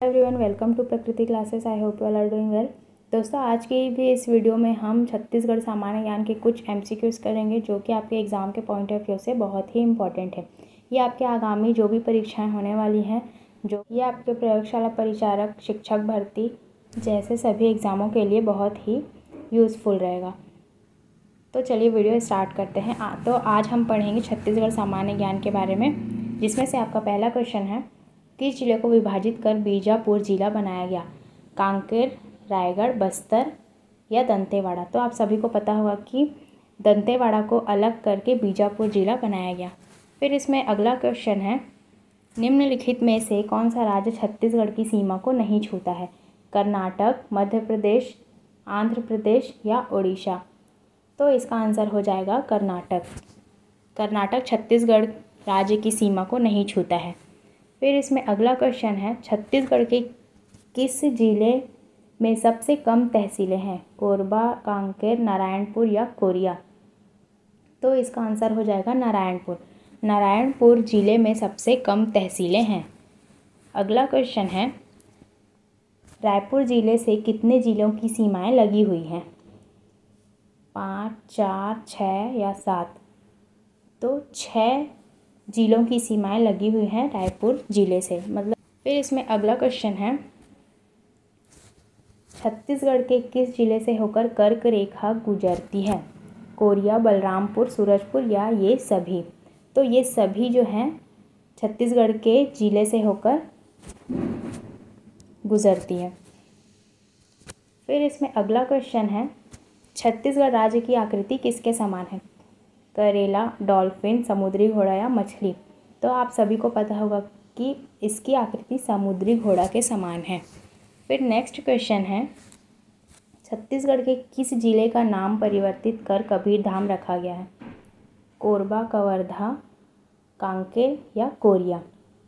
Everyone, welcome to Prakriti classes. I hope you all are doing well. दोस्तों, आज की भी इस वीडियो में हम छत्तीसगढ़ सामान्य ज्ञान के कुछ एमसीक्यूज़ करेंगे जो कि आपके एग्ज़ाम के पॉइंट ऑफ व्यू से बहुत ही इंपॉर्टेंट है। ये आपके आगामी जो भी परीक्षाएं होने वाली हैं, जो ये आपके प्रयोगशाला परिचारक, शिक्षक भर्ती जैसे सभी एग्ज़ामों के लिए बहुत ही यूज़फुल रहेगा। तो चलिए वीडियो स्टार्ट करते हैं। तो आज हम पढ़ेंगे छत्तीसगढ़ सामान्य ज्ञान के बारे में, जिसमें से आपका पहला क्वेश्चन है, किस जिले को विभाजित कर बीजापुर जिला बनाया गया? कांकेर, रायगढ़, बस्तर या दंतेवाड़ा? तो आप सभी को पता होगा कि दंतेवाड़ा को अलग करके बीजापुर जिला बनाया गया। फिर इसमें अगला क्वेश्चन है, निम्नलिखित में से कौन सा राज्य छत्तीसगढ़ की सीमा को नहीं छूता है? कर्नाटक, मध्य प्रदेश, आंध्र प्रदेश या उड़ीसा? तो इसका आंसर हो जाएगा कर्नाटक। कर्नाटक छत्तीसगढ़ राज्य की सीमा को नहीं छूता है। फिर इसमें अगला क्वेश्चन है, छत्तीसगढ़ के किस जिले में सबसे कम तहसीलें हैं? कोरबा, कांकेर, नारायणपुर या कोरिया? तो इसका आंसर हो जाएगा नारायणपुर। नारायणपुर जिले में सबसे कम तहसीलें हैं। अगला क्वेश्चन है, रायपुर जिले से कितने जिलों की सीमाएं लगी हुई हैं? 5, 4, 6 या 7? तो 6 जिलों की सीमाएं लगी हुई हैं रायपुर जिले से, मतलब। फिर इसमें अगला क्वेश्चन है, छत्तीसगढ़ के किस जिले से होकर कर्क रेखा गुजरती है? कोरिया, बलरामपुर, सूरजपुर या ये सभी? तो ये सभी जो हैं छत्तीसगढ़ के जिले से होकर गुजरती है। फिर इसमें अगला क्वेश्चन है, छत्तीसगढ़ राज्य की आकृति किसके समान है? करेला, डॉल्फिन, समुद्री घोड़ा या मछली? तो आप सभी को पता होगा कि इसकी आकृति समुद्री घोड़ा के समान है। फिर नेक्स्ट क्वेश्चन है, छत्तीसगढ़ के किस जिले का नाम परिवर्तित कर कबीरधाम रखा गया है? कोरबा, कवर्धा, कांकेर या कोरिया?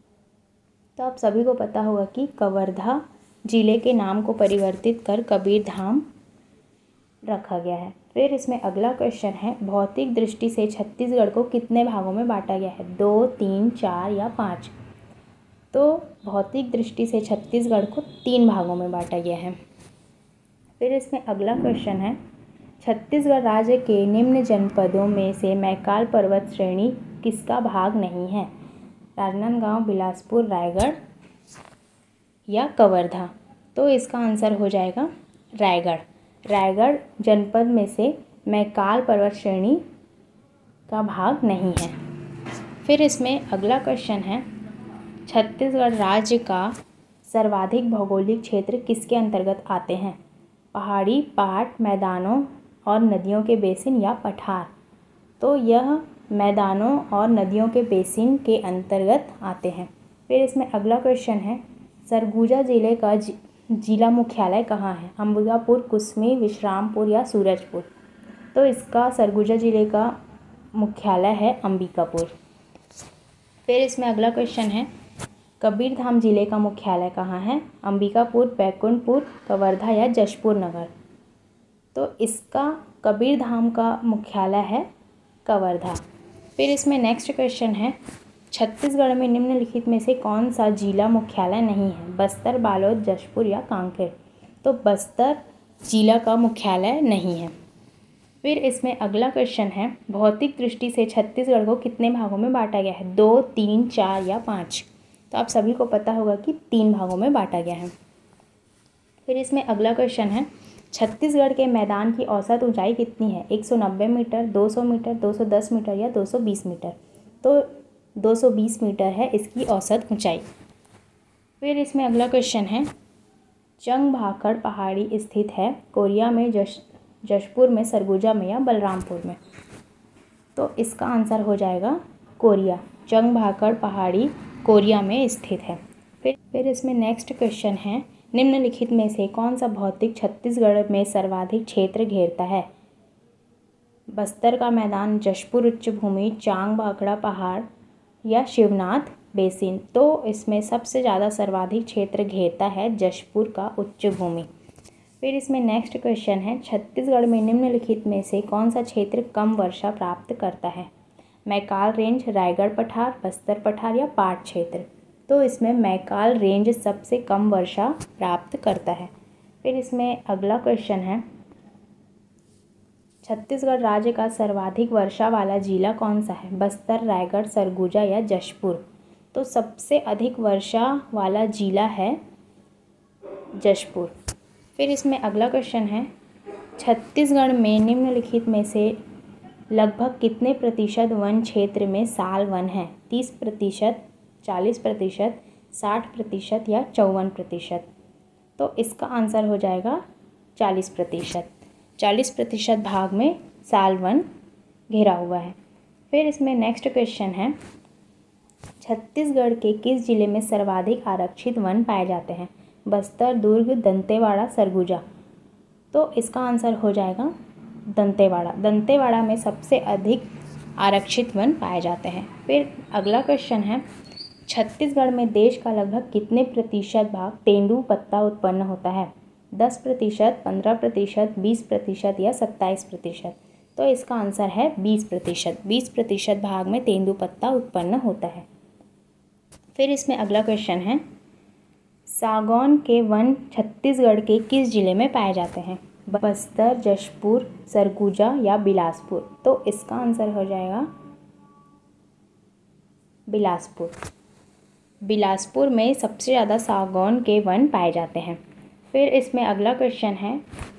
तो आप सभी को पता होगा कि कवर्धा जिले के नाम को परिवर्तित कर कबीरधाम रखा गया है। फिर इसमें अगला क्वेश्चन है, भौतिक दृष्टि से छत्तीसगढ़ को कितने भागों में बांटा गया है? 2, 3, 4 या 5? तो भौतिक दृष्टि से छत्तीसगढ़ को 3 भागों में बांटा गया है। फिर इसमें अगला क्वेश्चन है, छत्तीसगढ़ राज्य के निम्न जनपदों में से मैकाल पर्वत श्रेणी किसका भाग नहीं है? राजनांदगांव, बिलासपुर, रायगढ़ या कवर्धा? तो इसका आंसर हो जाएगा रायगढ़। रायगढ़ जनपद में से मैकाल पर्वत श्रेणी का भाग नहीं है। फिर इसमें अगला क्वेश्चन है, छत्तीसगढ़ राज्य का सर्वाधिक भौगोलिक क्षेत्र किसके अंतर्गत आते हैं? पहाड़ी, पहाड़, मैदानों और नदियों के बेसिन या पठार? तो यह मैदानों और नदियों के बेसिन के अंतर्गत आते हैं। फिर इसमें अगला क्वेश्चन है, सरगुजा जिले का जिला मुख्यालय कहाँ है? अंबिकापुर, कुसमी, विश्रामपुर या सूरजपुर? तो इसका सरगुजा जिले का मुख्यालय है अंबिकापुर। फिर इसमें अगला क्वेश्चन है, कबीरधाम जिले का मुख्यालय कहाँ है? अंबिकापुर, बैकुंठपुर, कवर्धा या जशपुर नगर? तो इसका कबीरधाम का मुख्यालय है कवर्धा। फिर इसमें नेक्स्ट क्वेश्चन है, छत्तीसगढ़ में निम्नलिखित में से कौन सा जिला मुख्यालय नहीं है? बस्तर, बालोद, जशपुर या कांकेर? तो बस्तर जिला का मुख्यालय नहीं है। फिर इसमें अगला क्वेश्चन है, भौतिक दृष्टि से छत्तीसगढ़ को कितने भागों में बांटा गया है? 2, 3, 4 या 5? तो आप सभी को पता होगा कि 3 भागों में बांटा गया है। फिर इसमें अगला क्वेश्चन है, छत्तीसगढ़ के मैदान की औसत ऊंचाई कितनी है? 190 मीटर, 200 मीटर, 210 मीटर या 220 मीटर? तो 220 मीटर है इसकी औसत ऊंचाई। फिर इसमें अगला क्वेश्चन है, चंगभाखड़ पहाड़ी स्थित है? कोरिया में, जशपुर में, सरगुजा में या बलरामपुर में? तो इसका आंसर हो जाएगा कोरिया। चंगभाखड़ पहाड़ी कोरिया में स्थित है। फिर इसमें नेक्स्ट क्वेश्चन है, निम्नलिखित में से कौन सा भौतिक छत्तीसगढ़ में सर्वाधिक क्षेत्र घेरता है? बस्तर का मैदान, जशपुर उच्च भूमि, चांगभाखड़ा पहाड़ या शिवनाथ बेसिन? तो इसमें सबसे ज़्यादा सर्वाधिक क्षेत्र घेरता है जशपुर का उच्च भूमि। फिर इसमें नेक्स्ट क्वेश्चन है, छत्तीसगढ़ में निम्नलिखित में से कौन सा क्षेत्र कम वर्षा प्राप्त करता है? मैकाल रेंज, रायगढ़ पठार, बस्तर पठार या पाट क्षेत्र? तो इसमें मैकाल रेंज सबसे कम वर्षा प्राप्त करता है। फिर इसमें अगला क्वेश्चन है, छत्तीसगढ़ राज्य का सर्वाधिक वर्षा वाला जिला कौन सा है? बस्तर, रायगढ़, सरगुजा या जशपुर? तो सबसे अधिक वर्षा वाला जिला है जशपुर। फिर इसमें अगला क्वेश्चन है, छत्तीसगढ़ में निम्नलिखित में से लगभग कितने प्रतिशत वन क्षेत्र में साल वन है? 30%, 40%, 60% या 54%? तो इसका आंसर हो जाएगा 40%। 40% भाग में साल वन घिरा हुआ है। फिर इसमें नेक्स्ट क्वेश्चन है, छत्तीसगढ़ के किस जिले में सर्वाधिक आरक्षित वन पाए जाते हैं? बस्तर, दुर्ग, दंतेवाड़ा, सरगुजा? तो इसका आंसर हो जाएगा दंतेवाड़ा। दंतेवाड़ा में सबसे अधिक आरक्षित वन पाए जाते हैं। फिर अगला क्वेश्चन है, छत्तीसगढ़ में देश का लगभग कितने प्रतिशत भाग तेंदुपत्ता उत्पन्न होता है? 10%, 15%, 20% या 27%? तो इसका आंसर है 20%। 20% भाग में तेंदुपत्ता उत्पन्न होता है। फिर इसमें अगला क्वेश्चन है, सागौन के वन छत्तीसगढ़ के किस जिले में पाए जाते हैं? बस्तर, जशपुर, सरगुजा या बिलासपुर? तो इसका आंसर हो जाएगा बिलासपुर। बिलासपुर में सबसे ज़्यादा सागौन के वन पाए जाते हैं। फिर इसमें अगला क्वेश्चन है,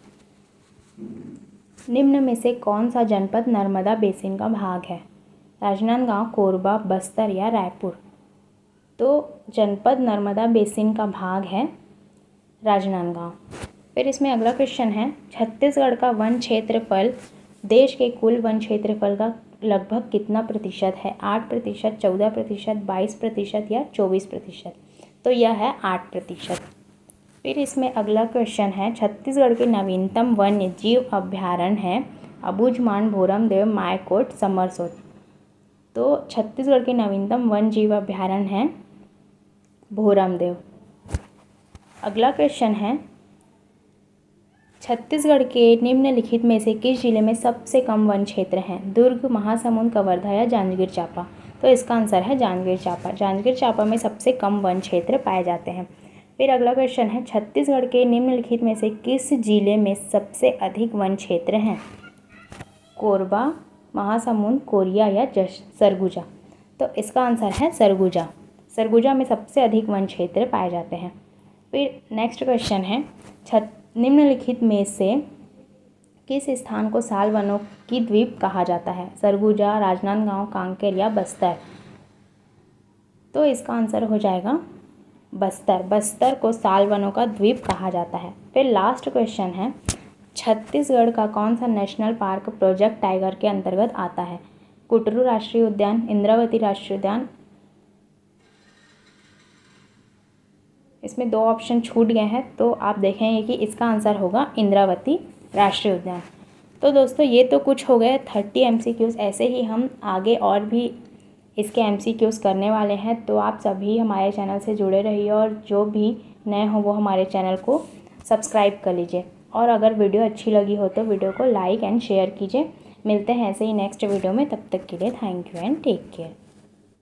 निम्न में से कौन सा जनपद नर्मदा बेसिन का भाग है? राजनांदगांव, कोरबा, बस्तर या रायपुर? तो जनपद नर्मदा बेसिन का भाग है राजनांदगांव। फिर इसमें अगला क्वेश्चन है, छत्तीसगढ़ का वन क्षेत्रफल देश के कुल वन क्षेत्रफल का लगभग कितना प्रतिशत है? 8%, 14%, 22% या 24%? तो यह है 8%। फिर इसमें अगला क्वेश्चन है, छत्तीसगढ़ के नवीनतम वन्य जीव अभ्यारण्य है अबूझमाड़, भोरमदेव, मायकोट, समरसोत? तो छत्तीसगढ़ के नवीनतम वन जीव अभ्यारण्य है भोरमदेव। अगला क्वेश्चन है, छत्तीसगढ़ के निम्नलिखित में से किस जिले में सबसे कम वन क्षेत्र हैं? दुर्ग, महासमुंद, कवर्धा या जांजगीर चांपा? तो इसका आंसर है जांजगीर चांपा। जांजगीर चांपा में सबसे कम वन क्षेत्र पाए जाते हैं। फिर अगला क्वेश्चन है, छत्तीसगढ़ के निम्नलिखित में से किस जिले में सबसे अधिक वन क्षेत्र हैं? कोरबा, महासमुंद, कोरिया या सरगुजा? तो इसका आंसर है सरगुजा। सरगुजा में सबसे अधिक वन क्षेत्र पाए जाते हैं। फिर नेक्स्ट क्वेश्चन है, निम्नलिखित में से किस स्थान को साल वनों की द्वीप कहा जाता है? सरगुजा, राजनांदगांव, कांकेर या बस्तर? तो इसका आंसर हो जाएगा बस्तर। बस्तर को साल वनों का द्वीप कहा जाता है। फिर लास्ट क्वेश्चन है, छत्तीसगढ़ का कौन सा नेशनल पार्क प्रोजेक्ट टाइगर के अंतर्गत आता है? कुटरू राष्ट्रीय उद्यान, इंद्रावती राष्ट्रीय उद्यान? इसमें 2 ऑप्शन छूट गए हैं, तो आप देखेंगे कि इसका आंसर होगा इंद्रावती राष्ट्रीय उद्यान। तो दोस्तों ये तो कुछ हो गए 30 MCQs। ऐसे ही हम आगे और भी इसके MCQs करने वाले हैं। तो आप सभी हमारे चैनल से जुड़े रहिए और जो भी नए हो वो हमारे चैनल को सब्सक्राइब कर लीजिए। और अगर वीडियो अच्छी लगी हो तो वीडियो को लाइक एंड शेयर कीजिए। मिलते हैं ऐसे ही नेक्स्ट वीडियो में, तब तक के लिए thank you and take care.